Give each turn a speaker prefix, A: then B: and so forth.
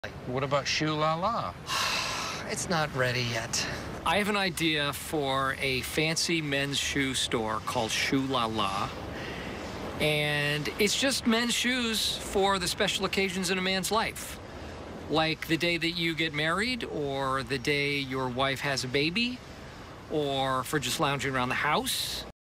A: What about Shoe La La?
B: It's not ready yet.
C: I have an idea for a fancy men's shoe store called Shoe La La. And it's just men's shoes for the special occasions in a man's life. Like the day that you get married, or the day your wife has a baby, or for just lounging around the house.